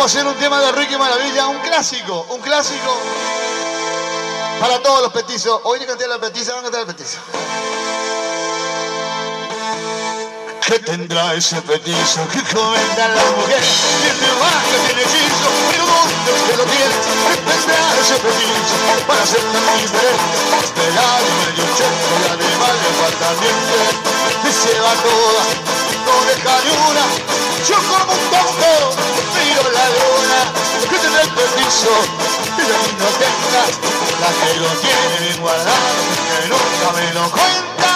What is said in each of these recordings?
Vamos a hacer un tema de Ricky Maravilla, un clásico para todos los petizos. Hoy le canté a la petiza, van a cantar a la petiza. ¿Qué tendrá ese petizo que comentan las mujeres? Tiene magia, tiene hechizo, pero ¿dónde es que lo tiene? ¿Qué tendrá ese petizo para ser tan diferente? Pelado, medio checo y además le falta dientes. Y se va toda, no deja ni una. Yo como un tonto miro la luna. ¿Qué tendrá el petizo? Que de mí no tenga. La que lo tiene bien guardado, que nunca me lo cuenta.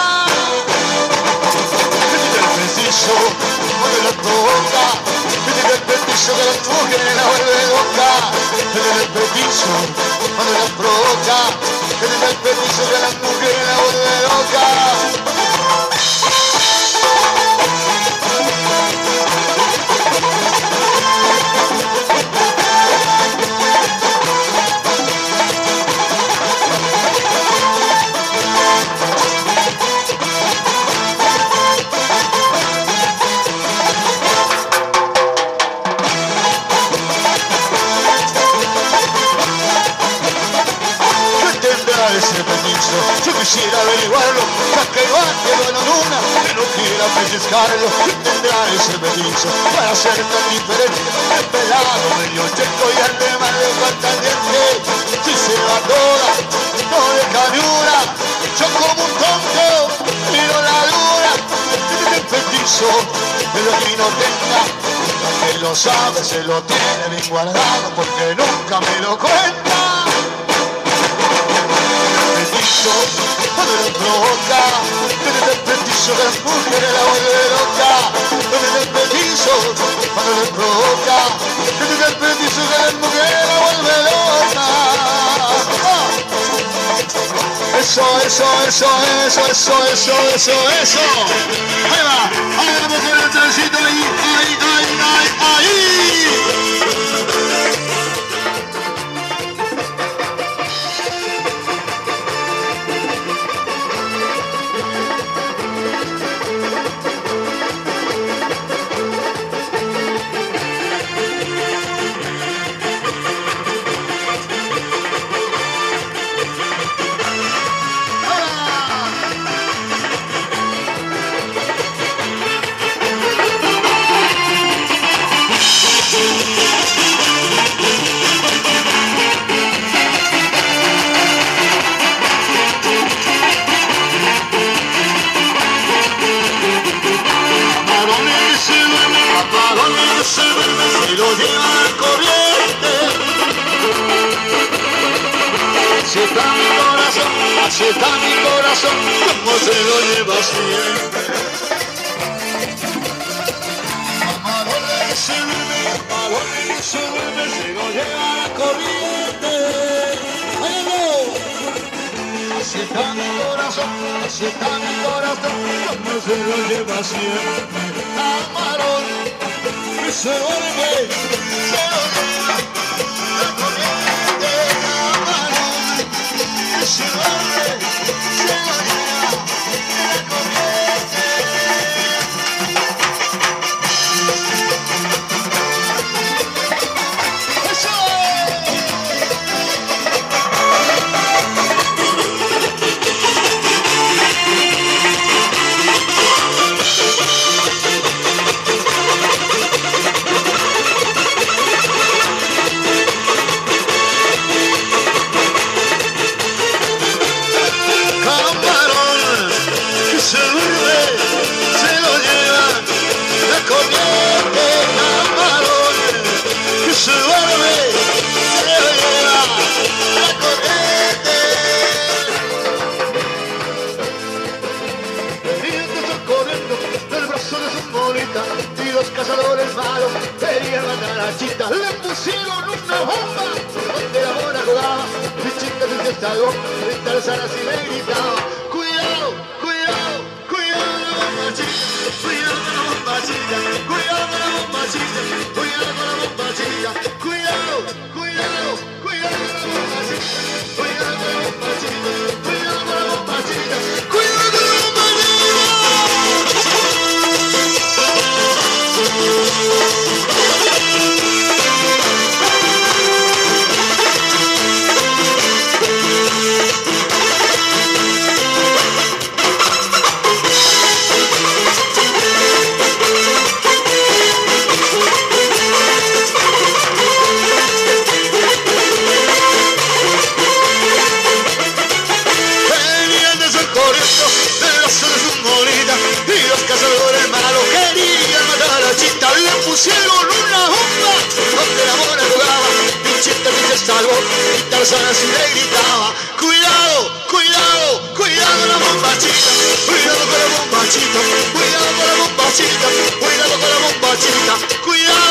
Cuando la provoca, tiene el petizo que la mujer la vuelve loca. Tiene el petizo, cuando la provoca, tiene el petizo que la mujer la vuelve loca. Yo quisiera averiguarlo, ya que va en una, que no quiera pellizcarlo. ¿Qué tendrá ese petizo para ser tan diferente? El pelado, medio checo y al tema le falta el diente. Si se va toda, no deja ni una. Yo como un tonto miro la luna. Tiene el petizo, pero aquí no tenga. Que lo sabe, se lo tiene bien guardado, porque nunca me lo cuenta. Cuando lo provoca, tiene el petizo que las mujeres la vuelve loca. Tiene el petizo, cuando lo provoca, tiene el petizo que las mujeres la vuelve loca. Eso. Ahí va, ahí vamos con el trencito ahí. Así está mi corazón, como se lo lleva siempre. Amarole se vuelve, se lo lleva la corriente. ¡Ay, no! Así está mi corazón, como se lo lleva siempre. Amarón, que se vuelve, se lo lleva la corriente. Amarón, que se vuelve. Y los cazadores malos querían matar a Chita. Le pusieron una bomba donde la mona jugaba. Mi chica se estalló, frente al Tarzán así le gritaba: cuidado, cuidado, cuidado con la bomba chica, cuidado con la bomba chica, cuidado con la bomba chica, cuidado con la bomba chica, cuidado, cuidado, cuidado con la bomba chica, cuidado con la bomba chica, cuidado con la bomba chica, cuidado con la bomba chica. salvó y Tarzán así le gritaba: cuidado, cuidado, cuidado la bombachita, cuidado con la bombachita, cuidado con la bombachita, cuidado con la bombachita, cuidado.